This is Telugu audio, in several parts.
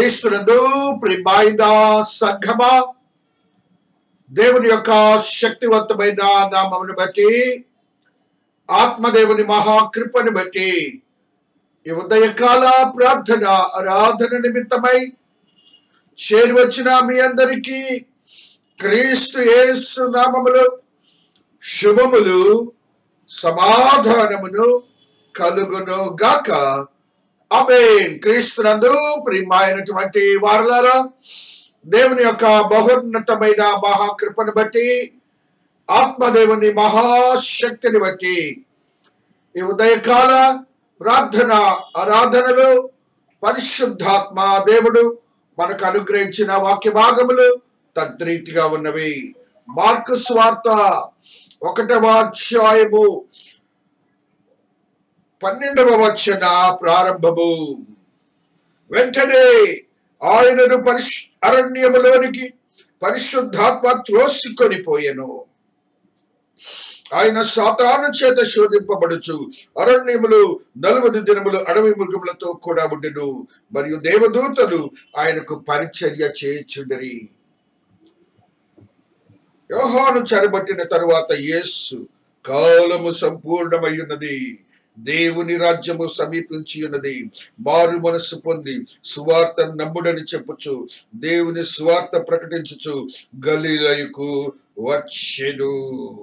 క్రీస్తునందు ప్రియమైన సంఘమా, దేవుని యొక్క శక్తివంతమైన నామమును బట్టి, ఆత్మదేవుని మహాకృపను బట్టి ఈ ఉదయకాల ప్రార్థన ఆరాధన నిమిత్తమై చేరి వచ్చిన మీ అందరికీ క్రీస్తు యేసు నామములో శుభములు సమాధానమును కలుగును గాక. ఆమేన్. క్రీస్తునందు ప్రియమైనటువంటి వారలారా, దేవుని యొక్క బహున్నతమైన మహాకృపను బట్టి, ఆత్మదేవుని మహాశక్తిని బట్టి ఈ ఉదయకాల ప్రార్థన ఆరాధనలో పరిశుద్ధాత్మ దేవుడు మనకు అనుగ్రహించిన వాక్య భాగములు తద్రీతిగా ఉన్నవి. మార్కు సువార్త 1వ అధ్యాయము 12వ వచన ప్రారంభము. వెంటనే ఆయనను అరణ్యములోనికి పరిశుద్ధాత్మ త్రోసికొని పోయెను. ఆయన సాతాను చేత శోధింపబడుచు అరణ్యములు 40 దినములు అడవి మృగములతో కూడా ఉండెను. మరియు దేవదూతలు ఆయనకు పరిచర్య చేయుచుండిరి. యోహాను చెరబట్టిన తరువాత యేసు, కాలము సంపూర్ణమై ఉన్నది, దేవుని రాజ్యము సమీపించి ఉన్నది, మారు మనసు పొంది సువార్త నమ్ముడని చెప్పుచు దేవుని సువార్త ప్రకటించుచు గలిలయకు వచ్చెను.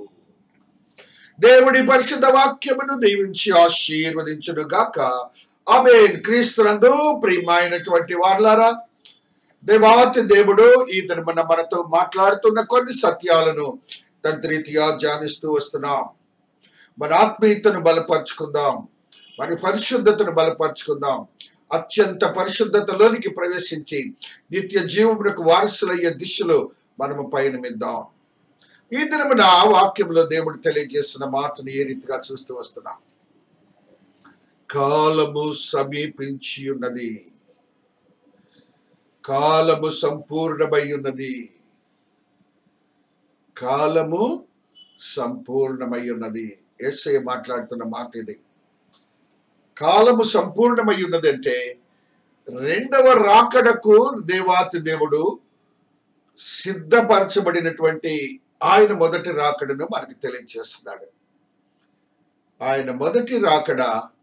దేవుడి పరిశుద్ధ వాక్యమును దీవించి ఆశీర్వదించును గాక. ఆమేన్. క్రీస్తునందు ప్రియమైనటువంటి వారలారా, దేవాతి దేవుడు ఈ దినమున మనతో మాట్లాడుతున్న కొన్ని సత్యాలను తంత్రీతిగా ధ్యానిస్తూ వస్తున్నాం. మన ఆత్మీయతను బలపరుచుకుందాం, మన పరిశుద్ధతను బలపరుచుకుందాం. అత్యంత పరిశుద్ధతలోనికి ప్రవేశించి నిత్య జీవమునకు వారసులయ్యే దిశలో మనము పయనమిద్దాం. ఈ దినమున వాక్యంలో దేవుడు తెలియజేసిన మాటను ఏ రీతిగా చూస్తూ వస్తున్నాం. కాలము సమీపించి ఉన్నది, కాలము సంపూర్ణమై ఉన్నది, కాలము సంపూర్ణమై ఉన్నది. యేసయ్య మాట్లాడుతున్న మాట ఇది. కాలము సంపూర్ణమై ఉన్నది అంటే రెండవ రాకడకు దేవాతి దేవుడు సిద్ధపరచబడినటువంటి ఆయన మొదటి రాకడను మనకి తెలియజేస్తున్నాడు. ఆయన మొదటి రాకడ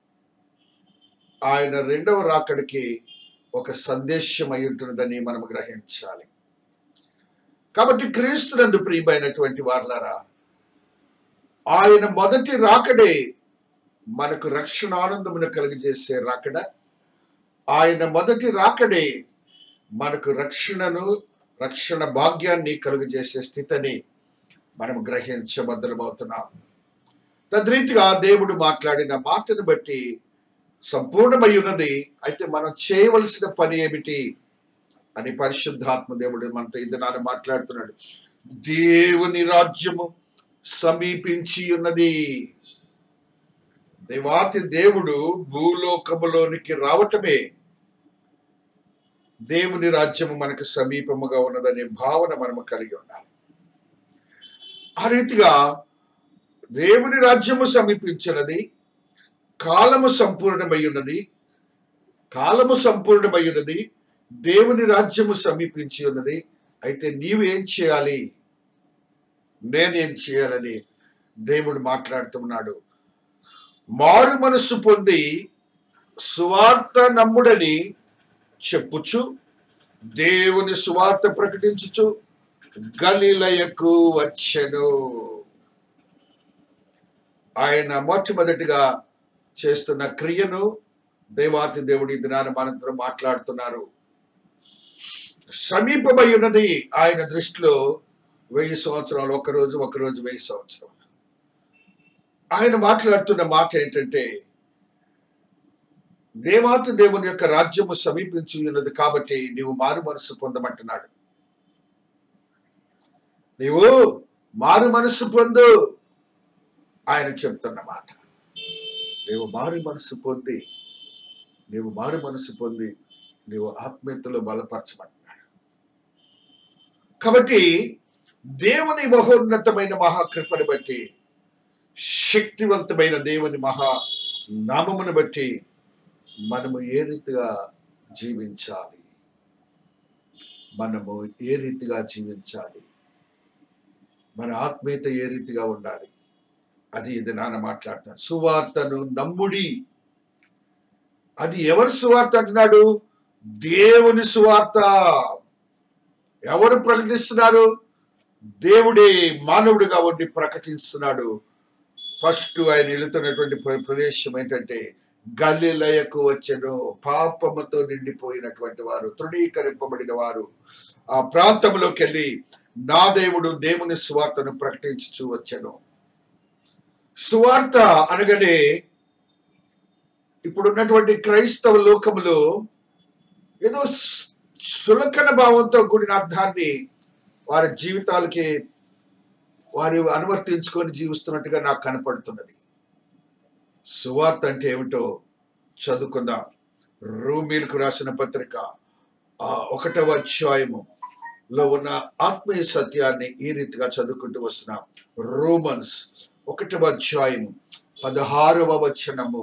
ఆయన రెండవ రాకడికి ఒక సందేశం అయి ఉంటున్నదని మనం గ్రహించాలి. కాబట్టి క్రీస్తునందు ప్రియమైనటువంటి వారలారా, ఆయన మొదటి రాకడే మనకు రక్షణ ఆనందమును కలిగజేసే రాకడ. ఆయన మొదటి రాకడే మనకు రక్షణ భాగ్యాన్ని కలుగజేసే స్థితిని మనం గ్రహించబద్దలమవుతున్నాం. తద్రీతిగా దేవుడు మాట్లాడిన మాటను బట్టి సంపూర్ణమై ఉన్నది. అయితే మనం చేయవలసిన పని ఏమిటి అని పరిశుద్ధాత్మ దేవుడు మనతో ఈ దినాన్ని మాట్లాడుతున్నాడు. దేవుని రాజ్యము సమీపించి ఉన్నది. దేవాతి దేవుడు భూలోకములోనికి రావటమే దేవుని రాజ్యము మనకు సమీపముగా ఉన్నదనే భావన మనము కలిగి ఉండాలి. ఆ రీతిగా దేవుని రాజ్యము సమీపించినది, కాలము సంపూర్ణమై ఉన్నది, కాలము సంపూర్ణమై ఉన్నది, దేవుని రాజ్యము సమీపించి ఉన్నది. అయితే నీవేం చేయాలి, నేనేం చేయాలని దేవుడు మాట్లాడుతున్నాడు. మారు మనస్సు పొంది సువార్త నమ్ముడని చెప్పుచు దేవుని సువార్త ప్రకటించుచు గలిలయకు వచ్చెను. ఆయన మొట్టమొదటిగా చేస్తున్న క్రియను దేవాతి దేవుడి దినాన్ని మనంతో మాట్లాడుతున్నారు. సమీపమై ఉన్నది ఆయన దృష్టిలో 1000 సంవత్సరాలు, ఒకరోజు 1000 సంవత్సరాలు. ఆయన మాట్లాడుతున్న మాట ఏంటంటే, దేవాతి దేవుని యొక్క రాజ్యము సమీపించి ఉన్నది కాబట్టి నీవు మారు మనసు పొందమంటున్నాడు. నీవు మారు మనసు పొందు ఆయన చెప్తున్న మాట. నీవు మారు మనసు పొంది నీవు ఆత్మీయతలో బలపరచమంటున్నాడు. కాబట్టి దేవుని మహోన్నతమైన మహాకృపను బట్టి, శక్తివంతమైన దేవుని మహా నామమును బట్టి మనము ఏ రీతిగా జీవించాలి, మనము ఏ రీతిగా జీవించాలి, మన ఆత్మీయత ఏ రీతిగా ఉండాలి, అది ఇది నాన్న మాట్లాడతాను. సువార్తను నమ్ముడి. అది ఎవరి సువార్త అంటున్నాడు? దేవుని సువార్త. ఎవరు ప్రకటిస్తున్నారు? దేవుడే మానవుడిగా ఉండి ప్రకటిస్తున్నాడు. ఫస్ట్ ఆయన వెళుతున్నటువంటి ప్రదేశం ఏంటంటే గలిలయకు వచ్చెను. పాపముతో నిండిపోయినటువంటి వారు, తృణీకరింపబడిన వారు ఆ ప్రాంతంలోకి వెళ్ళి నా దేవుడు దేవుని సువార్తను ప్రకటించుచూ వచ్చెను. సువార్త అనగానే ఇప్పుడున్నటువంటి క్రైస్తవ లోకములో ఏదో సులకన భావంతో కూడిన అర్థాన్ని వారి జీవితాలకి వారు అనువర్తించుకొని జీవిస్తున్నట్టుగా నాకు కనపడుతున్నది. సువార్త అంటే ఏమిటో చదువుకుందాం. రోమీలకు రాసిన పత్రిక 1వ అధ్యాయములో ఉన్న ఆత్మీయ సత్యాన్ని ఈ రీతిగా చదువుకుంటూ వస్తున్నాం. రోమన్స్ 1వ అధ్యాయము 16వ వచనము.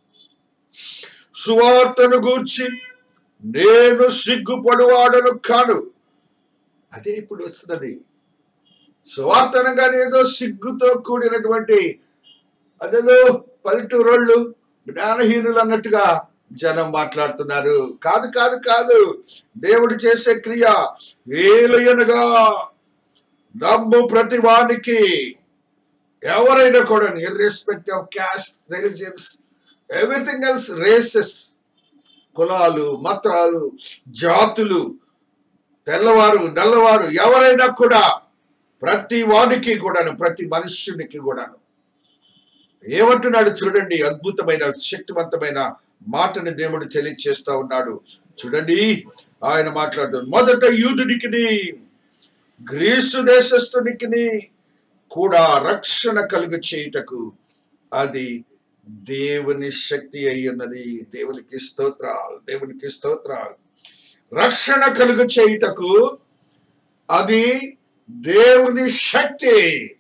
సువార్తను గూర్చి నేను సిగ్గుపడువాడను కాను. అదే ఇప్పుడు వస్తున్నది. సువార్త అనగానే ఏదో సిగ్గుతో కూడినటువంటి, అదేదో పల్లెటూరోళ్ళు జ్ఞానహీనులు అన్నట్టుగా జనం మాట్లాడుతున్నారు. కాదు కాదు కాదు. దేవుడు చేసే క్రియ ఏలయనగా నమ్ము ప్రతి వానికి, ఎవరైనా కూడా irrespective of caste, religions, everything else, races, కులాలు, మతాలు, జాతులు, తెల్లవారు నల్లవారు, ఎవరైనా కూడా ప్రతి వానికి కూడాను, ప్రతి మనుష్యునికి కూడాను ఏమంటున్నాడు చూడండి. అద్భుతమైన శక్తివంతమైన మాటని దేవుడు తెలియచేస్తా ఉన్నాడు. చూడండి, ఆయన మాట్లాడుతూ మొదట యూదునికిని గ్రీసు దేశస్థునికిని కూడా రక్షణ కలుగు చేయుటకు అది దేవుని శక్తి అయి ఉన్నది. దేవునికి స్తోత్రాలు, దేవునికి స్తోత్రాలు. రక్షణ కలుగు చేయుటకు అది దేవుని శక్తి.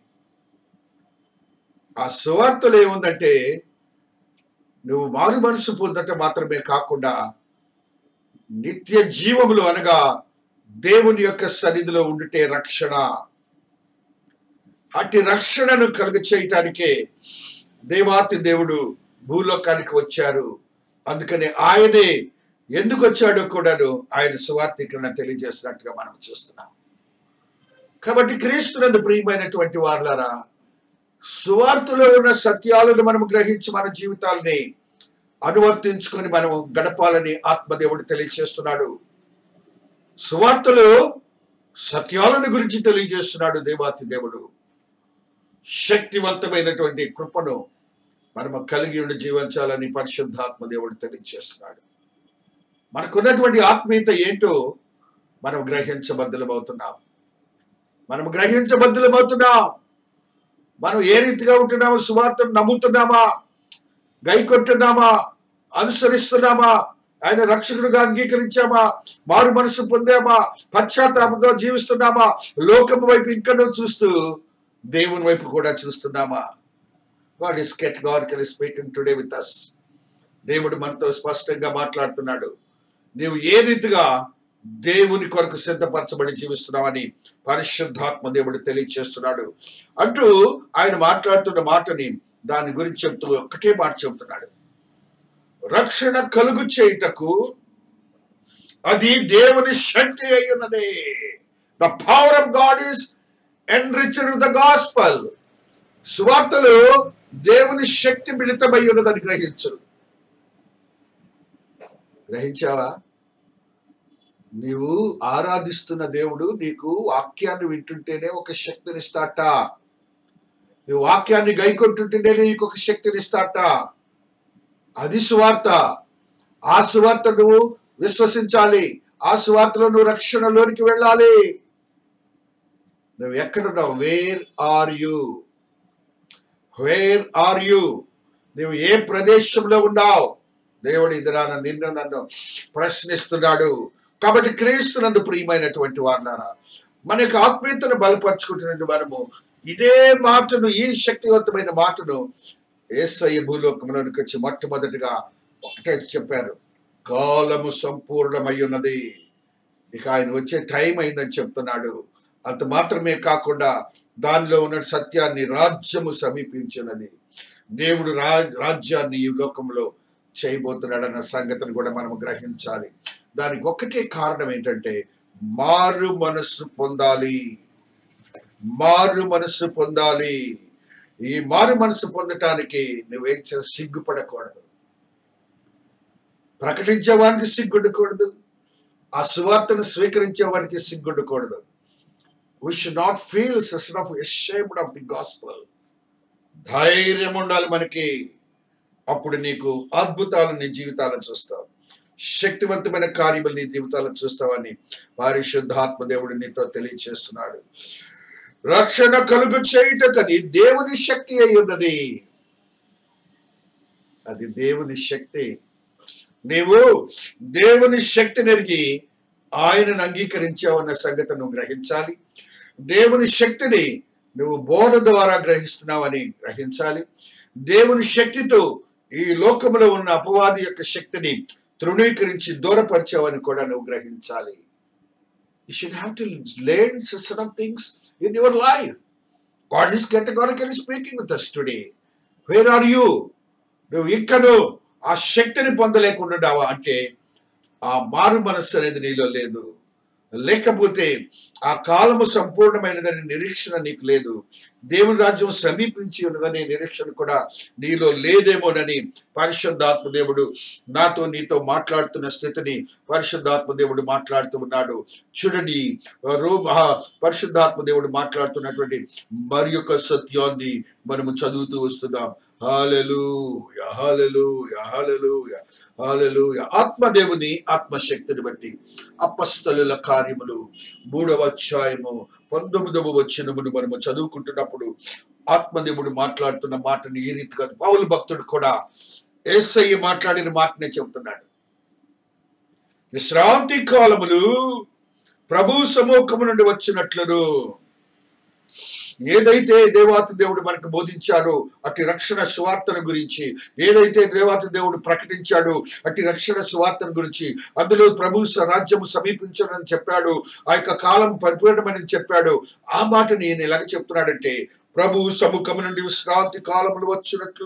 ఆ సువార్తలో ఏముందంటే నువ్వు మారు మనసు పొందటం మాత్రమే కాకుండా నిత్య జీవములు అనగా దేవుని యొక్క సన్నిధిలో ఉండుటే రక్షణ. అట్టి రక్షణను కలుగు చేయటానికే దేవాతి దేవుడు భూలోకానికి వచ్చారు. అందుకని ఆయనే ఎందుకు వచ్చాడో కూడాను ఆయన సువార్తీకరణ తెలియజేసినట్టుగా మనం చూస్తున్నాం. కాబట్టి క్రీస్తునందు ప్రియమైనటువంటి వారులారా, సువార్తలో ఉన్న సత్యాలను మనం గ్రహించి మన జీవితాలని అనువర్తించుకొని మనం గడపాలని ఆత్మదేవుడు తెలియజేస్తున్నాడు. సువార్తలో సత్యాలను గురించి తెలియజేస్తున్నాడు దేవాతి దేవుడు. శక్తివంతమైనటువంటి కృపను మనము కలిగి ఉండి జీవించాలని పరిశుద్ధాత్మ దేవుడు తెలియజేస్తున్నాడు. మనకున్నటువంటి ఆత్మీయత ఏంటో మనం గ్రహించబద్దులమవుతున్నాం. మనం ఏ రీతిగా ఉంటున్నామో, సువార్తను నమ్ముతున్నామా, గైకొంటున్నామా, అనుసరిస్తున్నామా, ఆయన రక్షకుడుగా అంగీకరించామా, మారు మనసు పొందామా, పశ్చాత్తాపంతో జీవిస్తున్నామా, లోకం వైపు ఇంకనూ చూస్తూ దేవుని వైపు కూడా చూస్తున్నామా? God is categorically speaking today with us. దేవుడు మనతో స్పష్టంగా మాట్లాడుతున్నాడు. నీవు ఏ రీతిగా దేవుని కొరకు సిద్ధపరచబడి జీవిస్తున్నావని పరిశుద్ధాత్మ దేవుడు తెలియజేస్తున్నాడు. అంటూ ఆయన మాట్లాడుతున్న మాటని దాని గురించి చెప్తూ ఒక్కటే మాట చెబుతున్నాడు. రక్షణ కలుగు చేయుటకు అది దేవుని శక్తి అయి ఉన్నది. The power of God is enriched with the gospel. సువార్తలో దేవుని శక్తి మిళితమై ఉన్నదని గ్రహించావా? నీవు ఆరాధిస్తున్న దేవుడు నీకు వాక్యాన్ని వింటుంటేనే ఒక శక్తినిస్తాట. నువ్వు వాక్యాన్ని గైకొంటుంటేనే నీకు ఒక శక్తినిస్తాట. అది సువార్త. ఆ సువార్త నువ్వు విశ్వసించాలి. ఆ సువార్తలో నువ్వు రక్షణలోనికి వెళ్ళాలి. నువ్వు ఎక్కడున్నావు? Where are you? Where are you? నువ్వు ఏ ప్రదేశంలో ఉన్నావు? దేవుడు ఇది నిన్ను నన్ను ప్రశ్నిస్తున్నాడు. కాబట్టి క్రీస్తునందు ప్రియమైనటువంటి వారులారా, మన యొక్క ఆత్మీయతను బలపరుచుకుంటున్న మనము ఇదే మాటను, ఈ శక్తివంతమైన మాటను యేసయ్య భూలోకంలోనికి వచ్చి మొట్టమొదటిగా ఒకటే చెప్పారు. కాలము సంపూర్ణమై ఉన్నది. ఇక ఆయన వచ్చే టైం అయిందని చెప్తున్నాడు. అంత మాత్రమే కాకుండా దానిలో ఉన్న సత్యాన్ని, రాజ్యము సమీపించినది, దేవుడు రాజ్యాన్ని ఈ లోకంలో చేయబోతున్నాడన్న సంగతిని కూడా మనం గ్రహించాలి. దానికి ఒక్కటే కారణం ఏంటంటే మారు మనస్సు పొందాలి. మారు మనస్సు పొందాలి. ఈ మారు మనస్సు పొందటానికి నువ్వేం సిగ్గుపడకూడదు. ప్రకటించే వారికి సిగ్గుండకూడదు. ఆ సువార్తను స్వీకరించే వారికి సిగ్గుండకూడదు. We should not feel ashamed of the gospel. ధైర్యం ఉండాలి మనకి. అప్పుడు నీకు అద్భుతాలు నీ జీవితాలను చూస్తావు, శక్తివంతమైన కార్యములు నీ జీవితాలను చూస్తావని పరిశుద్ధాత్మ దేవుడు నీతో తెలియచేస్తున్నాడు. రక్షణ కలుగు చేయుటకని దేవుని శక్తి అయి ఉన్నది. అది దేవుని శక్తి. నీవు దేవుని శక్తిని ఎరిగి ఆయనను అంగీకరించావన్న సంగతి నువ్వు గ్రహించాలి. దేవుని శక్తిని నువ్వు బోధ ద్వారా గ్రహిస్తున్నావని గ్రహించాలి. దేవుని శక్తితో ఈ లోకంలో ఉన్న అపవాది యొక్క శక్తిని తృణీకరించి దూరపరిచావని కూడా నువ్వు గ్రహించాలి. You should have to learn certain things in your life. God is categorically speaking with us today. Where are you? నువ్వు ఇంకను ఆ శక్తిని పొందలేకుండావా అంటే ఆ మారు మనస్సు అనేది నీలో లేదు. లేకపోతే ఆ కాలము సంపూర్ణమైనదని నిరీక్షణ నీకు లేదు. దేవుని రాజ్యం సమీపించి ఉన్నదనే నిరీక్షణ కూడా నీలో లేదేమోనని పరిశుద్ధాత్మ దేవుడు నాతో నీతో మాట్లాడుతున్న స్థితిని పరిశుద్ధాత్మ దేవుడు మాట్లాడుతూ ఉన్నాడు. చూడండి, పరిశుద్ధాత్మ దేవుడు మాట్లాడుతున్నటువంటి మరి యొక్క సత్యాన్ని మనము చదువుతూ వస్తున్నాం. హల్లెలూయా, హల్లెలూయా, హల్లెలూయా, హల్లెలూయా. ఆత్మదేవుని ఆత్మశక్తిని బట్టి అపొస్తలుల కార్యములు 3వ అధ్యాయము 19వ వచనమును మనము చదువుకుంటున్నప్పుడు ఆత్మదేవుడు మాట్లాడుతున్న మాటని ఈ రీతిగా పౌలు భక్తుడు కూడా యేసయ్య మాట్లాడిన మాటనే చెబుతున్నాడు. విశ్రాంతి కాలములు ప్రభు సముఖము నుండి వచ్చినట్లును, ఏదైతే దేవాతి దేవుడు మనకు బోధించాడో అట్టి రక్షణ సువార్తను గురించి, ఏదైతే దేవాతి దేవుడు ప్రకటించాడో అట్టి రక్షణ సువార్తను గురించి, అందులో ప్రభు రాజ్యము సమీపించడని చెప్పాడు, ఆ యొక్క కాలం పరిపూర్ణమని చెప్పాడు. ఆ మాటని నేను ఎలాగ చెప్తున్నాడంటే, ప్రభు సముఖము నుండి విశ్రాంతి కాలములు వచ్చినట్లు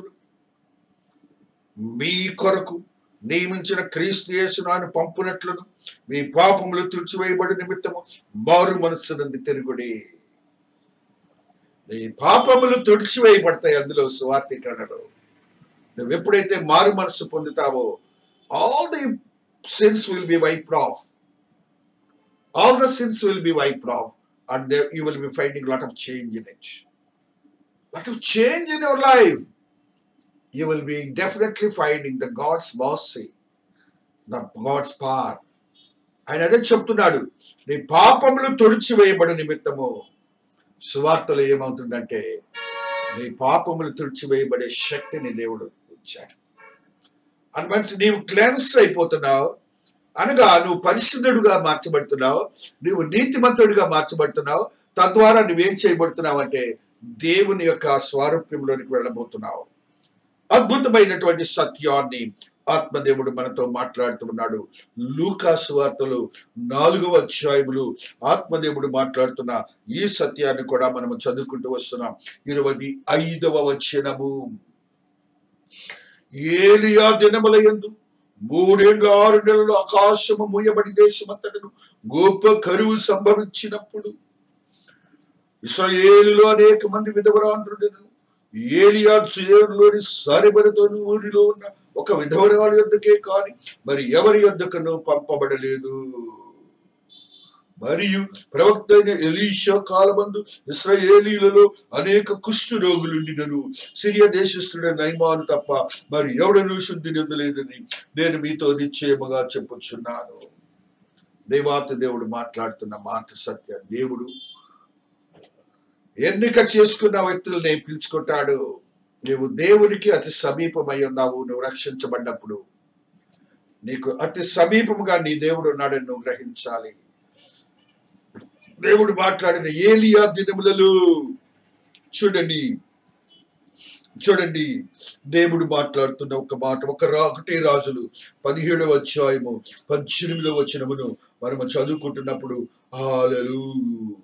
మీ కొరకు నియమించిన క్రీస్తు యేసును పంపునట్లును మీ పాపములు తుడిచివేయబడి నిమిత్తము మారు మనస్సు నుండి తిరుగుడి. నీ పాపములు తుడిచివేయబడతాయి అందులో సువార్తీకరణలో. నువ్వు ఎప్పుడైతే మారు మనస్సు పొందుతావో all the sins will be wiped off. All the sins will be wiped off and there you will be finding a lot of change in it. Lot of change in your life. You will be definitely finding the God's mercy, the God's power. ఆయన అదే చెప్తున్నాడు, నీ పాపములు తుడిచివేయబడి నిమిత్తము. సువార్తలో ఏమవుతుందంటే నీ పాపములు తుడిచివేయబడే శక్తిని దేవుడు ఇచ్చాడు. అని మంచి నీవు క్లెన్స్ అయిపోతున్నావు, అనగా నువ్వు పరిశుద్ధుడుగా మార్చబడుతున్నావు, నువ్వు నీతిమంతుడిగా మార్చబడుతున్నావు. తద్వారా నువ్వేం చేయబడుతున్నావు అంటే దేవుని యొక్క స్వారూప్యంలోనికి వెళ్ళబోతున్నావు. అద్భుతమైనటువంటి సత్యాన్ని ఆత్మదేవుడు మనతో మాట్లాడుతున్నాడు. లూకా సువార్తలు 4వ అధ్యాయములు ఆత్మదేవుడు మాట్లాడుతున్న ఈ సత్యాన్ని కూడా మనము చదువుకుంటూ వస్తున్నాం. 25వ వచనము, ఏలియా దినముల యందు 3 ఏళ్ల 6 నెలలు ఆకాశము మూయబడి దేశమంతటను గొప్ప కరువు సంభవించినప్పుడు ఇశ్రాయేలులో అనేక మంది విధవరాండ్రులను ఏలియా చేరులోని సారెబరుతోని ఊరిలో ఉన్న ఒక విధవరాలు యొద్దకే కాని మరి ఎవరి యొద్దకను పంపబడలేదు. మరియు ప్రవక్త అయిన ఎలీషా కాలమందు ఇశ్రాయేలీలలో అనేక కుష్టు రోగులుండినను సిరియా దేశస్థుడైన నయమాను తప్ప మరి ఎవడనూ శుద్ధి నొందలేదని నేను మీతో నిశ్చయముగా చెప్పుచున్నాను. దేవాతి దేవుడు మాట్లాడుతున్న మాట సత్యం. దేవుడు ఎన్నిక చేసుకున్న వ్యక్తులని పిలుచుకుంటాడు. నువ్వు దేవునికి అతి సమీపమై ఉన్నావు. నువ్వు రక్షించబడ్డప్పుడు నీకు అతి సమీపముగా నీ దేవుడు ఉన్నాడని నువ్వు గ్రహించాలి. దేవుడు మాట్లాడిన ఏలియా దినములలో చూడండి దేవుడు మాట్లాడుతున్న ఒక మాట. ఒకటే రాజులు 17వ అధ్యాయము 18వ వచనమును మనము చదువుకుంటున్నప్పుడు హల్లెలూయా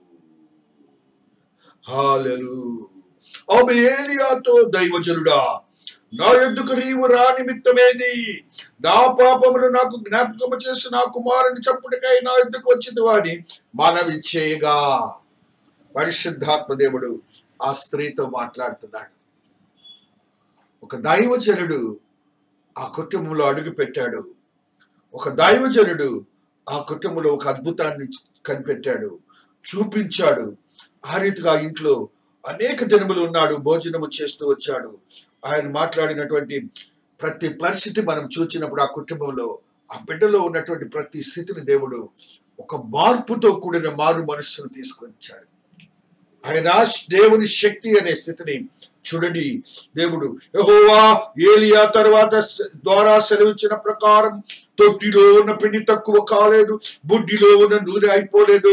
హల్లెలూయా. ఆమె ఏలియాతో, దైవజనుడా, నా యొద్దకు నీవు రా నిమిత్తమేది? నా పాపమును నాకు జ్ఞాపకము చేసి నా కుమారుని చంపుటకై నా యొద్దకు వచ్చింది వాని మనవి చేయగా. పరిశుద్ధాత్మ దేవుడు ఆ స్త్రీతో మాట్లాడుతున్నాడు. ఒక దైవజనుడు ఆ కుటుంబంలో అడుగు పెట్టాడు. ఒక దైవజనుడు ఆ కుటుంబంలో ఒక అద్భుతాన్ని కనిపెట్టాడు, చూపించాడు. ఆ రీతిగా ఇంట్లో అనేక దినములు ఉన్నాడు, భోజనము చేస్తూ వచ్చాడు. ఆయన మాట్లాడినటువంటి ప్రతి పరిస్థితి మనం చూచినప్పుడు ఆ కుటుంబంలో ఆ బిడ్డలో ఉన్నటువంటి ప్రతి స్థితిని దేవుడు ఒక మార్పుతో కూడిన మారు మనస్సును తీసుకొచ్చాడు. ఆయన దేవుని శక్తి అనే స్థితిని చూడండి. దేవుడు యెహోవా ఏలియా తర్వాత ద్వారా సెలవిచ్చిన ప్రకారం తొట్టిలో ఉన్న పిండి తక్కువ కాలేదు, బుడ్డిలో ఉన్న నూనె అయిపోలేదు.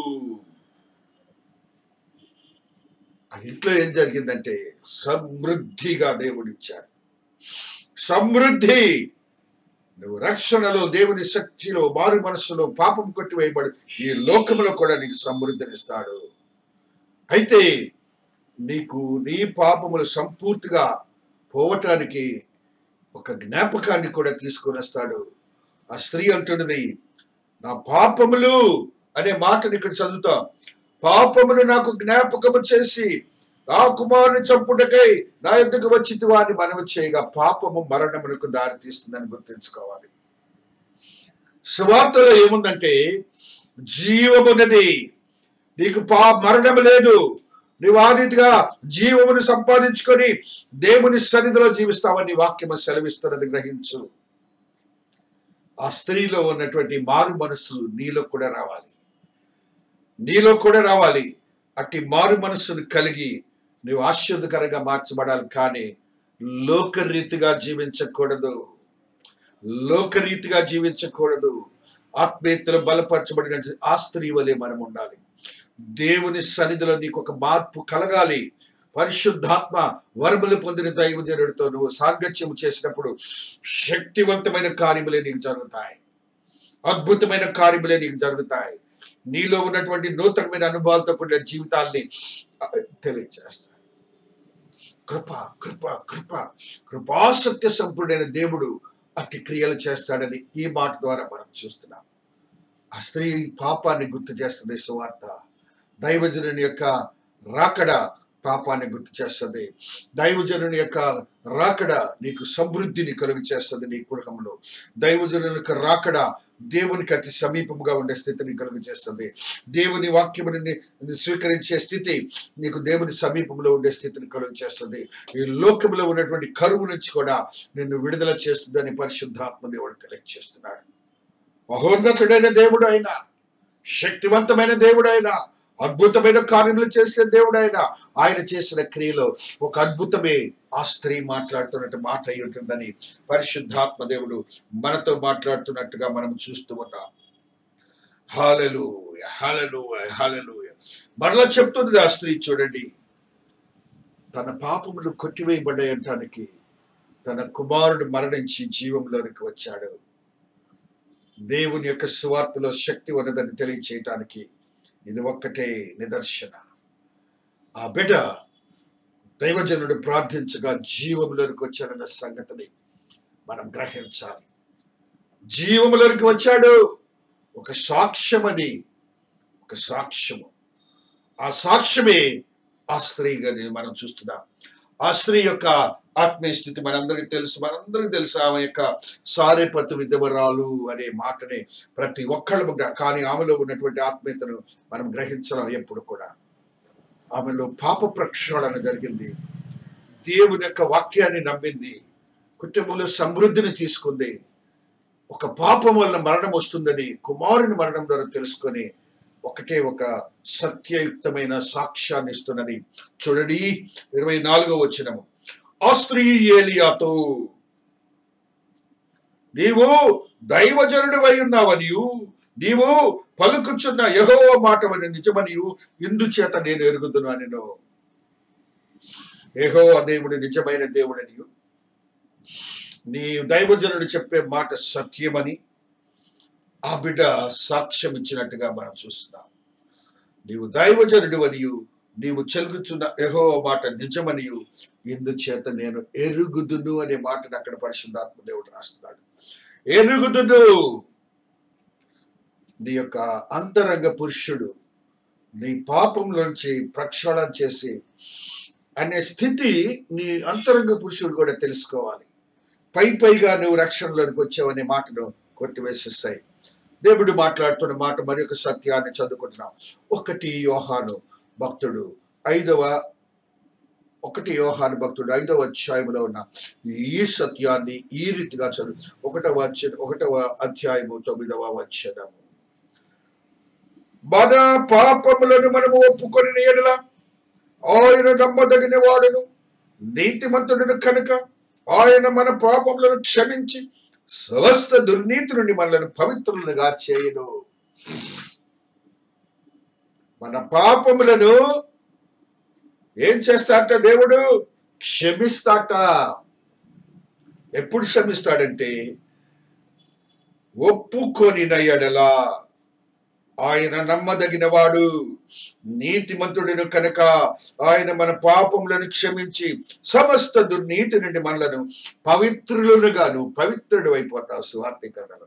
ఆ ఇంట్లో ఏం జరిగిందంటే సమృద్ధిగా దేవుడిచ్చాడు. సమృద్ధి. నువ్వు రక్షణలో, దేవుని శక్తిలో, మారు మనస్సులో, పాపం కొట్టివేయబడి ఈ లోకంలో కూడా నీకు సమృద్ధినిస్తాడు. అయితే నీకు నీ పాపములు సంపూర్తిగా పోవటానికి ఒక జ్ఞాపకాన్ని కూడా తీసుకొని వస్తాడు. ఆ స్త్రీ అంటున్నది, నా పాపములు అనే మాటను ఇక్కడ చదువుతా. పాపమును నాకు జ్ఞాపకము చేసి నా కుమారుని చంపుటకై నా యొద్దకు వచ్చింది వారిని మనవి చేయగా. పాపము మరణమునకు దారి తీస్తుందని గుర్తించుకోవాలి. సువార్తలో ఏముందంటే జీవమున్నది, నీకు మరణము లేదు. నీవు ఆ రీతిగా జీవమును సంపాదించుకొని దేవుని సన్నిధిలో జీవిస్తావని వాక్యము సెలవిస్తున్నది గ్రహించు. ఆ స్త్రీలో ఉన్నటువంటి మారు మనస్సు నీలో కూడా రావాలి, నీలో కూడా రావాలి. అట్టి మారు మనస్సును కలిగి నువ్వు ఆశీర్వదకరంగా మార్చబడాలి. కానీ లోకరీతిగా జీవించకూడదు, లోకరీతిగా జీవించకూడదు. ఆత్మీయతలో బలపరచబడిన ఆ స్త్రీ వలె మనం ఉండాలి. దేవుని సన్నిధిలో నీకు ఒక మార్పు కలగాలి. పరిశుద్ధాత్మ వరములు పొందిన దైవజనుడితో నువ్వు సాంగత్యం చేసినప్పుడు శక్తివంతమైన కార్యములే నీకు జరుగుతాయి, అద్భుతమైన కార్యములే నీకు జరుగుతాయి. నీలో ఉన్నటువంటి నూతనమైన అనుభవాలతో కూడిన జీవితాల్ని తెలియజేస్తాయి. కృప కృప కృప కృపాసత్య సంపూర్ణైన దేవుడు అట్టి క్రియలు చేస్తాడని ఈ మాట ద్వారా మనం చూస్తున్నాం. ఆ స్త్రీ పాపాన్ని గుర్తు చేస్తుంది సువార్త. దైవజనుని యొక్క రాకడ పాపాన్ని గుర్తు చేస్తుంది. దైవజనుని యొక్క రాకడ నీకు సమృద్ధిని కలుగు చేస్తుంది. నీ కుటుంబంలో దైవజనుని యొక్క రాకడ దేవునికి అతి సమీపముగా ఉండే స్థితిని కలుగు చేస్తుంది. దేవుని వాక్యముని స్వీకరించే స్థితి నీకు దేవుని సమీపంలో ఉండే స్థితిని కలుగు చేస్తుంది. ఈ లోకంలో ఉన్నటువంటి కరువు నుంచి కూడా నిన్ను విడుదల చేస్తుందని పరిశుద్ధాత్మ దేవుడు తెలియజేస్తున్నాడు. మహోన్నతుడైన దేవుడు అయినా, శక్తివంతమైన దేవుడు అయినా, అద్భుతమైన కార్యములు చేసే దేవుడు అయినా, ఆయన చేసిన క్రియలో ఒక అద్భుతమే ఆ స్త్రీ మాట్లాడుతున్నట్టు మాట అయి ఉంటుందని పరిశుద్ధాత్మ దేవుడు మనతో మాట్లాడుతున్నట్టుగా మనం చూస్తూ ఉన్నాం. హల్లెలూయా హల్లెలూయా హల్లెలూయా. మరలా చెప్తుంది ఆ స్త్రీ, చూడండి, తన పాపములు కొట్టివేయబడ్డాయటానికి తన కుమారుడు మరణించి జీవంలోనికి వచ్చాడు. దేవుని యొక్క సువార్తలో శక్తి ఉన్నదని తెలియచేయటానికి ఇది ఒక్కటే నిదర్శన. ఆ బిడ్డ దైవజనుడు ప్రార్థించగా జీవంలోనికి వచ్చాడన్న సంగతిని మనం గ్రహించాలి. జీవంలోనికి వచ్చాడు. ఒక సాక్ష్యం, అది ఒక సాక్ష్యము. ఆ సాక్ష్యమే ఆ స్త్రీగా మనం చూస్తున్నాం. ఆ స్త్రీ యొక్క ఆత్మీయ స్థితి మనందరికీ తెలుసు. ఆమె యొక్క సారేపత్తు విధవరాలు అనే మాటనే ప్రతి ఒక్కళ్ళు, కానీ ఆమెలో ఉన్నటువంటి ఆత్మీయతను మనం గ్రహించడం ఎప్పుడు కూడా. ఆమెలో పాప ప్రక్షాళన జరిగింది, దేవుని యొక్క వాక్యాన్ని నమ్మింది, కుటుంబంలో సమృద్ధిని తీసుకుంది. ఒక పాపం వల్ల మరణం వస్తుందని కుమారుని మరణం ద్వారా తెలుసుకొని ఒకటే ఒక సత్యయుక్తమైన సాక్ష్యాన్ని ఇస్తున్నది. చూడండి 24వ వచనము. ఆ స్త్రీ ఏలియాతో, నీవు దైవజనుడివై ఉన్నావనియు నీవు పలుకుచున్న యెహోవా మాటవని నిజమనియు ఇందుచేత నేను ఎరుగుదుననెను. యెహోవా దేవుడు నిజమైన దేవుడనియు నీ దైవజనుడు చెప్పే మాట సత్యమని ఆ బిడ్డ సాక్ష్యం ఇచ్చినట్టుగా మనం చూస్తున్నాం. నీవు దైవజనుడు అనియు, నీవు చెలుగుతున్న యెహోవా మాట నిజమనియు, ఇందుచేత నేను ఎరుగుదును అనే మాటను అక్కడ పరిశుద్ధాత్మ దేవుడు రాస్తున్నాడు. ఎరుగుదును. నీ యొక్క అంతరంగ పురుషుడు నీ పాపంలోంచి ప్రక్షాళన చేసి అనే స్థితి నీ అంతరంగ పురుషుడు కూడా తెలుసుకోవాలి. పైగా నువ్వు రక్షణలోనికి వచ్చావనే మాటను కొట్టివేసేస్తాయి. దేవుడు మాట్లాడుతున్న మాట మరి ఒక సత్యాన్ని చదువుకుంటున్నాం. 1 యోహాను భక్తుడు 5వ అధ్యాయంలో ఉన్న ఈ సత్యాన్ని ఈ రీతిగా చదువు. 1వ అధ్యాయము 9వ వచనము. మన పాపములను మనము ఒప్పుకొని ఎడల ఆయన నమ్మదగిన వాడును నీతిమంతుడును కనుక ఆయన మన పాపములను క్షమించి సమస్త దుర్నీతి నుండి మనలను పవిత్రులుగా చేయను. మన పాపములను ఏం చేస్తాట? దేవుడు క్షమిస్తాట. ఎప్పుడు క్షమిస్తాడంటే ఒప్పుకొనిన ఎడల. ఆయన నమ్మదగిన వాడు నీతిమంతుడును కనుక ఆయన మన పాపములను క్షమించి సమస్త దుర్నీతి నుండి మనలను పవిత్రులుగాను పవిత్రుడు అయిపోతావు. సువార్తీకరణలో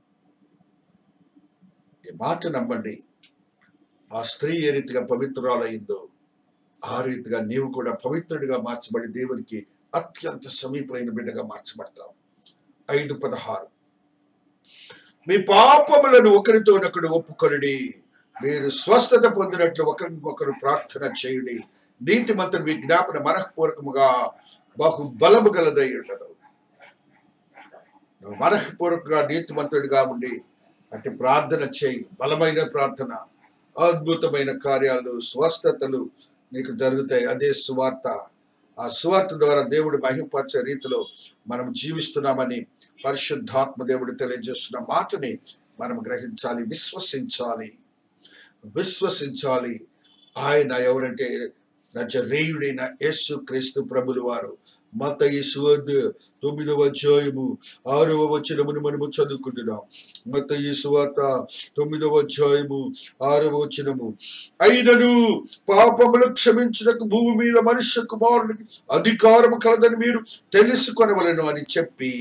ఈ మాట నమ్మండి. ఆ స్త్రీ ఏ రీతిగా పవిత్రురాలయ్యిందో ఆ రీతిగా నీవు కూడా పవిత్రుడిగా మార్చబడి దేవునికి అత్యంత సమీపమైన బిడ్డగా మార్చబడతావు. 5:16 మీ పాపములను ఒకరితోనొకడు ఒప్పుకొనుడి, మీరు స్వస్థత పొందినట్లు ఒకరినొకరు ప్రార్థన చేయుడి. నీతిమంతుడు మీ జ్ఞాపన మనఃపూర్వకముగా బహు బలము గలదై ఉండదు. నువ్వు మనఃపూర్వకంగా నీతిమంతుడిగా ఉండి అటు ప్రార్థన చేయి. బలమైన ప్రార్థన, అద్భుతమైన కార్యాలు, స్వస్థతలు నీకు జరుగుతాయి. అదే సువార్త. ఆ సువార్త ద్వారా దేవుడు మహిమపరిచే రీతిలో మనం జీవిస్తున్నామని పరిశుద్ధాత్మ దేవుడు తెలియజేస్తున్న మాటని మనం గ్రహించాలి, విశ్వసించాలి. ఆయన ఎవరంటే నజరేయుడైన యేసు క్రీస్తు ప్రభులు వారు. మత్తయి సువార్త 9వ అధ్యాయము 6వ వచనమును మనము చదువుకుంటున్నాం. మత్తయి సువార్త 9వ అధ్యాయము 6వ వచనము. అయినను పాపములు క్షమించుటకు భూమి మీద మనుష్య కుమారునికి అధికారము కలదని మీరు తెలుసుకొనవలెను అని చెప్పి,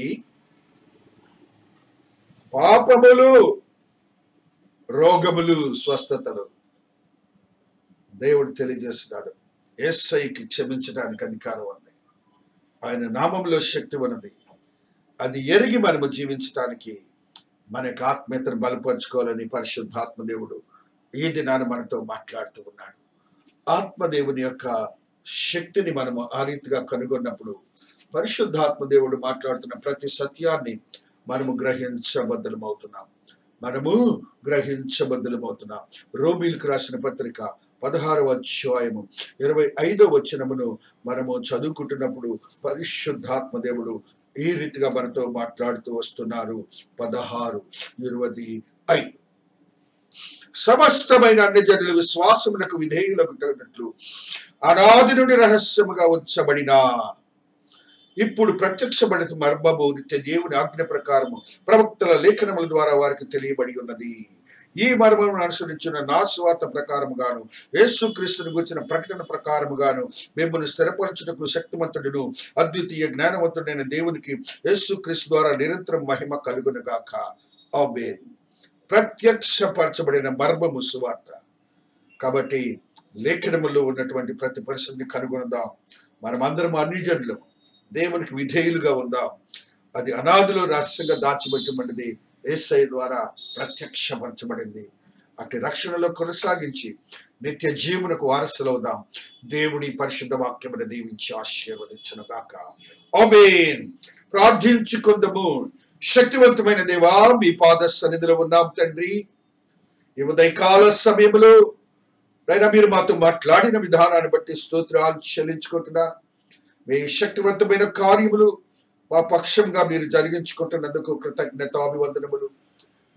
పాపములు, రోగములు, స్వస్థతలు దేవుడు తెలియజేస్తున్నాడు. యేసయ్యకి క్షమించడానికి అధికారం ఉంది. ఆయన నామంలో శక్తి ఉన్నది. అది ఎరిగి మనము జీవించడానికి మన యొక్క ఆత్మీయతను బలపరుచుకోవాలని పరిశుద్ధాత్మ దేవుడు ఈ దినాన్ని మనతో మాట్లాడుతూ ఉన్నాడు. ఆత్మదేవుని యొక్క శక్తిని మనము ఆ రీతిగా కనుగొన్నప్పుడు పరిశుద్ధాత్మ దేవుడు మాట్లాడుతున్న ప్రతి సత్యాన్ని మనము గ్రహించబద్ధులమవుతున్నాం. రోమీలకు రాసిన పత్రిక 16వ అధ్యాయము 25వ వచనమును మనము చదువుకుంటున్నప్పుడు పరిశుద్ధాత్మ దేవుడు ఈ రీతిగా మనతో మాట్లాడుతూ వస్తున్నారు. 16:25 సమస్తమైన అన్ని జనుల విశ్వాసమునకు విధేయులకు తగినట్లు అనాది నుండి రహస్యముగా ఉంచబడిన ఇప్పుడు ప్రత్యక్షపడిన మర్మము నిత్య దేవుని ఆజ్ఞ ప్రకారము ప్రవక్తల లేఖనముల ద్వారా వారికి తెలియబడి ఉన్నది. ఈ మర్మమును అనుసరించిన నా సువార్త ప్రకారముగాను యేసుక్రీస్తుని గురించిన ప్రకటన ప్రకారముగాను మిమ్మల్ని స్థిరపరచుటకు శక్తిమంతుడును అద్వితీయ జ్ఞానవంతుడైన దేవునికి యేసుక్రీస్తు ద్వారా నిరంతరం మహిమ కలుగునుగాక. ఆమేన్. ప్రత్యక్షపరచబడిన మర్మము సువార్త. కాబట్టి లేఖనములో ఉన్నటువంటి ప్రతి పరిస్థితిని కనుగొనదాం. మనమందరం అన్ని జనులము దేవునికి విధేయులుగా ఉందాం. అది అనాదిలో రహస్యంగా దాచిపెట్టబడింది, యేసయ్య ద్వారా ప్రత్యక్షపరచబడింది. అటు రక్షణలో కొనసాగించి నిత్య జీవనకు వారసులవుదాం. దేవుడి పరిశుద్ధ వాక్యమును దీవించి ఆశీర్వదించునుగాక. ఆమేన్. ప్రార్థించుకుందాము. శక్తివంతమైన దేవా, మీ పాద సన్నిధిలో ఉన్నాం తండ్రి. ఈ ఉదయకాల సమయంలో అయినా మీరు మాతో మాట్లాడిన విధానాన్ని బట్టి స్తోత్రాలు చెల్లించుకుంటున్నా. మీ శక్తివంతమైన కార్యములు మా పక్షంగా మీరు జరిగించుకుంటున్నందుకు కృతజ్ఞతాభివందనములు.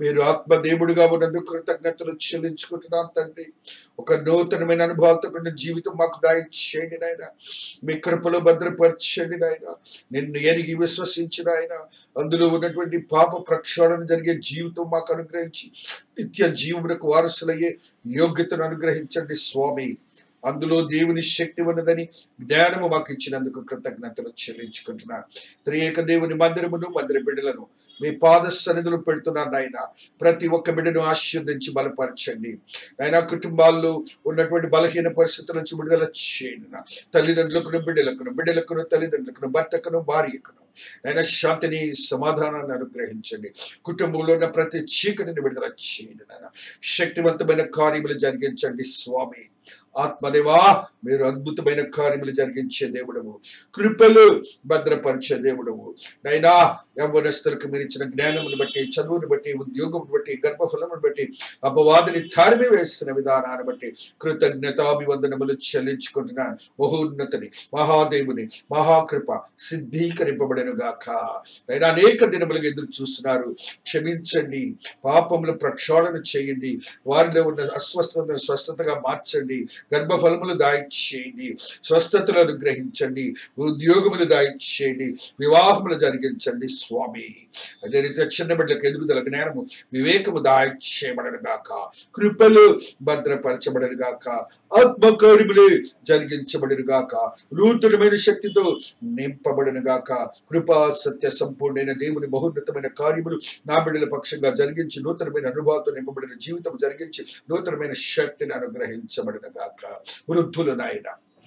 మీరు ఆత్మదేవుడిగా ఉన్నందుకు కృతజ్ఞతలు చెల్లించుకుంటున్నాం తండ్రి. ఒక నూతనమైన అనుభవాలతో కూడిన జీవితం మాకు దయచేయండి నాయన. మీ కృపలో భద్రపరచండి నాయన. నిన్ను ఎరిగి విశ్వసించిన ఆయన అందులో ఉన్నటువంటి పాప ప్రక్షాళన జరిగే జీవితం మాకు అనుగ్రహించి నిత్య జీవులకు వారసులయ్యే యోగ్యతను అనుగ్రహించండి స్వామి. అందులో దేవుని శక్తి ఉన్నదని జ్ఞానము మాకు ఇచ్చినందుకు కృతజ్ఞతలు చెల్లించుకుంటున్నాను. త్రియేక దేవుని మందిరమును మందిర బిడ్డలను మీ పాద సన్నిధులు పెడుతున్నాను నాయన. ప్రతి ఒక్క బిడ్డను ఆశీర్వదించి బలపరచండి నాయన. కుటుంబాల్లో ఉన్నటువంటి బలహీన పరిస్థితుల నుంచి విడుదల చేయండి. తల్లిదండ్రులకును బిడ్డలకును తల్లిదండ్రులకును భర్తకును భార్యకును నాయన శాంతిని సమాధానాన్ని అనుగ్రహించండి. కుటుంబంలో ఉన్న ప్రతి చీకటిని విడుదల చేయండి నాయన. శక్తివంతమైన కార్యములు జరిగించండి స్వామి. ఆత్మదేవా, మీరు అద్భుతమైన కార్యములు జరిగించే దేవుడము, కృపలు భద్రపరిచే దేవుడము నైనా. యవ్వనస్తులకు మీరు ఇచ్చిన జ్ఞానమును బట్టి, చదువుని బట్టి, ఉద్యోగమును బట్టి, గర్భఫలమును బట్టి, అపవాదిని తరిమి వేసిన విధానాన్ని బట్టి కృతజ్ఞతాభివందనములు చెల్లించుకుంటున్నాను. మహోన్నతిని, మహాదేవుని మహాకృప సిద్ధీకరింపబడను గాక. అయినా అనేక దినములుగా ఎదురు చూస్తున్నారు. క్షమించండి, పాపములు ప్రక్షాళన చేయండి, వారిలో ఉన్న అస్వస్థతను స్వస్థతగా మార్చండి, గర్భఫలములు దాయిచేయండి, స్వస్థతలు అనుగ్రహించండి, ఉద్యోగములు దాయిచేయండి, వివాహములు జరిగించండి స్వామి. అదే రీతిగా చిన్న బిడ్డలకు ఎదుగుదల జ్ఞానము వివేకము దాయిచేయబడను గాక. కృపలు భద్రపరచబడను గాక. ఆత్మకార్యములు జరిగించబడను గాక. నూతనమైన శక్తితో నింపబడను గాక. కృపా సత్య సంపూర్ణమైన దేవుని మహోన్నతమైన కార్యములు నా బిడ్డల పక్షంగా జరిగించి నూతనమైన అనుభవాలతో నింపబడిన జీవితం జరిగించి నూతనమైన శక్తిని అనుగ్రహించబడిన గాక. వృద్ధులు నాయన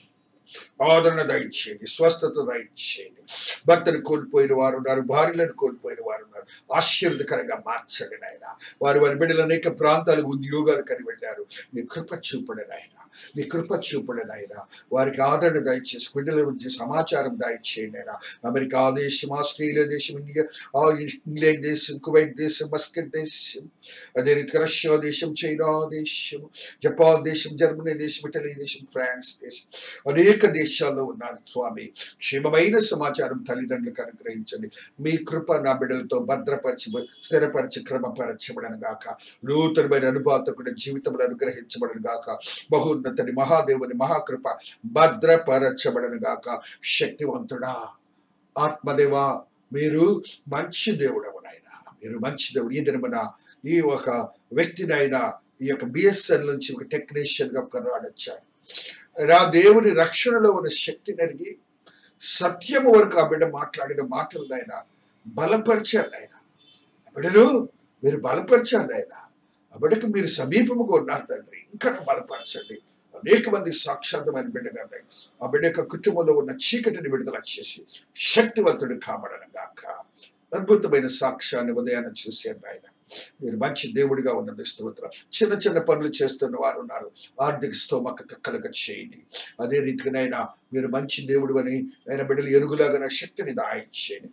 ఆదరణ దయచేయండి, స్వస్థత దయచేయండి. భర్తను కోల్పోయిన వారు ఉన్నారు, భార్యలను కోల్పోయిన వారు ఉన్నారు. ఆశీర్వదకరంగా మార్చండి నాయన. వారి బిడ్డలు అనేక ప్రాంతాలకు ఉద్యోగాలు కని వెళ్ళారు. మీ కృప చూపండి నాయన, మీ కృప చూపండి నాయన. వారికి ఆదరణ దయచేసి బిడ్డల గురించి సమాచారం దయచేయండి నాయన. అమెరికా దేశం, ఆస్ట్రేలియా దేశం, ఇండియా, ఇంగ్లాండ్ దేశం, కువైట్ దేశం, మస్కట్ దేశం, అదే రీతిగా రష్యా దేశం, చైనా దేశం, జపాన్ దేశం, జర్మనీ దేశం, ఇటలీ దేశం, ఫ్రాన్స్ దేశం, అనేక దేశాల్లో ఉన్నారు స్వామి. క్షేమమైన సమాచారం తల్లిదండ్రులకు అనుగ్రహించండి. మీ కృప నా బిడ్డలతో భద్రపరిచి స్థిరపరిచి క్రమపరచబడను గాక. నూతనమైన అనుభవాలతో కూడా జీవితంలో అనుగ్రహించబడను గాక. మహోన్నతుని మహాదేవుని మహాకృప భద్రపరచబడను గాక. శక్తివంతుడా, ఆత్మదేవా, మీరు మంచి దేవుడవు నాయన. మీరు మంచి దేవుడు. ఈ దినమున ఈ ఒక వ్యక్తినైనా ఈ యొక్క బిఎస్ఎన్ నుంచి ఒక టెక్నీషియన్ గా కొనసాగించాడు. నా దేవుని రక్షణలో ఉన్న శక్తిని అడిగి సత్యము వరకు ఆ బిడ్డ మాట్లాడిన మాటలు ఆయన బలపరిచారు. ఆయన ఆ బిడ్డను మీరు బలపరిచారు. ఆయన ఆ బిడ్డకు మీరు సమీపముగా ఉన్నారు తండ్రి. ఇంకా బలపరచండి. అనేక మంది సాక్షాత్తమైన బిడ్డగా ఆ బిడ్డ యొక్క కుటుంబంలో ఉన్న చీకటిని విడుదల చేసి శక్తివంతుడు కాబడను గాక. అద్భుతమైన సాక్ష్యాన్ని ఉదయాన్ని చూశారు ఆయన. మీరు మంచి దేవుడిగా ఉన్నది స్తోత్రం. చిన్న చిన్న పనులు చేస్తున్న వారు ఉన్నారు, ఆర్థిక స్తోమత కలగ చేయండి. అదే రీతిగానైనా మీరు మంచి దేవుడు అని ఆయన బిడ్డలు ఎరుగులాగా శక్తిని దాయించండి.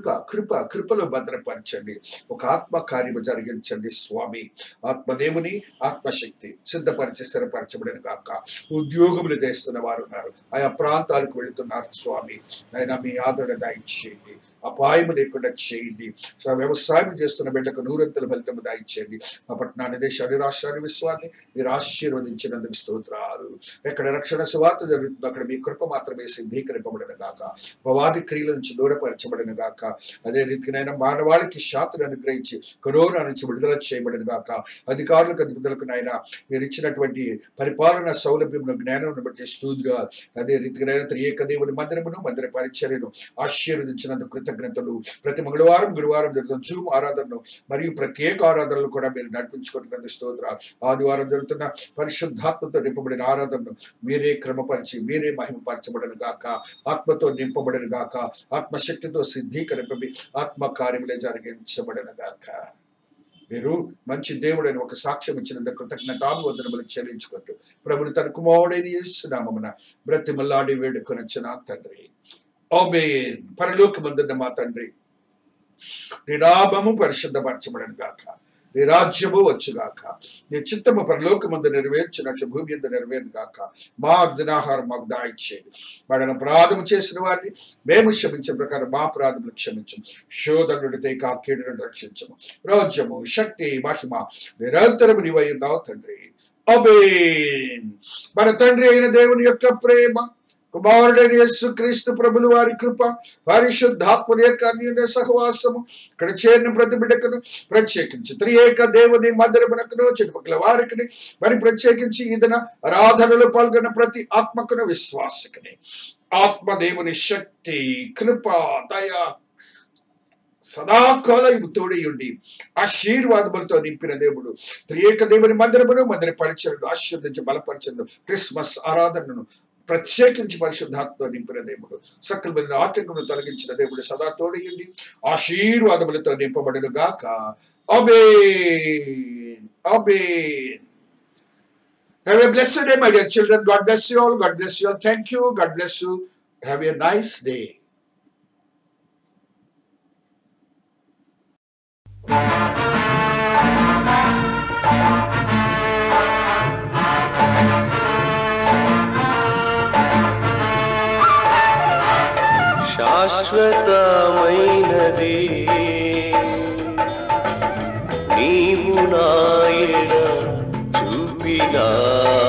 కృపలో భద్రపరచండి. ఒక ఆత్మ కార్యము జరిగించండి స్వామి. ఆత్మదేవుని ఆత్మశక్తి సిద్ధపరిచి స్థిరపరచబడిన గాక. ఉద్యోగములు చేస్తున్న వారు ఉన్నారు, ఆయా ప్రాంతాలకు వెళుతున్నారు స్వామి. ఆయన మీ ఆదరణ దాయించేయండి, అపాయము లేకుండా చేయండి. వ్యవసాయం చేస్తున్న బిడ్డకు నూరంతల ఫలితము దాయించేయండి. ఆ పట్టణాన్ని, దేశాన్ని, రాష్ట్రాన్ని, విశ్వాన్ని మీరు ఆశీర్వదించినందుకు స్తోత్రాలు. ఎక్కడ రక్షణ సువార్త జరుగుతుందో అక్కడ మీ కృప మాత్రమే సిద్ధీకరింపబడిన గాక. అపవాది క్రియల నుంచి దూరపరచబడిన గాక. అదే రీతినైనా మానవాళికి శాంతిని అనుగ్రహించి కరోనా నుంచి విడుదల చేయబడిన గాక. అధికారులకు అధిపతులకు నాయన మీరు ఇచ్చినటువంటి పరిపాలన సౌలభ్యమును జ్ఞానం బట్టి స్తోత్రాలు. అదే రీతిగానైనా త్రియేక దేవుని మందిరమును మందిర పరిచర్యను ఆశీర్వదించినందుకు కృతజ్ఞతలు. ప్రతి మంగళవారం గురువారం జరుగుతున్న జూమ్ ఆరాధనను మరియు ప్రత్యేక ఆరాధనలు కూడా మీరు నడిపించుకుంటున్నందుకు స్తోత్రాలు. ఆదివారం జరుగుతున్న పరిశుద్ధాత్మతో నింపబడిన ఆరాధనను మీరే క్రమపరిచి మీరే మహిమపరచబడను గాక. ఆత్మతో నింపబడను గాక. ఆత్మశక్తితో సిద్ధీకరింపబడి ఆత్మ కార్యములే జరిగించబడను గాక. మీరు మంచి దేవుడని ఒక సాక్ష్యం ఇచ్చినందుకు కృతజ్ఞతాభివందనములు చెల్లించుకుంటూ ప్రభుని తన కుమారుడైన యేసు నామమున బ్రతిమలాడి వేడుకొనొచ్చున తండ్రి. ఆమేన్. పరలోకమందున్న మా తండ్రి, నీ నామము పరిశుద్ధపరచబడను గాక. నీ రాజ్యము వచ్చుగాక, నీ చిత్తము పరలోకమందు నెరవేర్చినట్లు భూమి యందు నెరవేరును గాక. మా దినాహారం మాకు దయచేయండి. వాడిని అపరాధము చేసిన వారిని మేము క్షమించిన ప్రకారం మా అపరాధములు క్షమించము. శోధనుడి తెక కీడును రక్షించము. రాజ్యము, శక్తి, మహిమ నిరంతరము నీవై ఉన్నావు తండ్రి. ఆమేన్. మన తండ్రి అయిన దేవుని యొక్క ప్రేమ, కుమారుడైన యేసుక్రీస్తు ప్రభుల వారి కృప, పరిశుద్ధాత్మని యొక్క అన్యోన్య సహవాసము ఇక్కడ చేరిన ప్రతి బిడ్డకును, ప్రత్యేకించి త్రియేక దేవుని మందిరమునకును చుట్టుపక్కల వారికి, మరి ప్రత్యేకించి ఈదన ఆరాధనలో పాల్గొన్న ప్రతి ఆత్మకును విశ్వాసకుని ఆత్మదేవుని శక్తి, కృప, దయ సదాకాలం తోడై ఉండి ఆశీర్వాదములతో నింపిన దేవుడు త్రియేక దేవుని మందిరమును, మందిర పరిచయను ఆశీర్వదించి బలపరచను. క్రిస్మస్ ఆరాధనను ప్రత్యేకించి పరిశుద్ధాత్మతో నింపిన దేవుడు, సకలమైన ఆటంకమును తొలగించిన దేవుడు సదా తోడయండి ఆశీర్వాదములతో నింపబడును గాక. ఆమేన్. ఆమేన్. Have a blessed day, my dear children. God bless you all. God bless you all. Thank you. God bless you. Have a nice day. శాశ్వతమైనది నీవు నా ఎడ చూపినా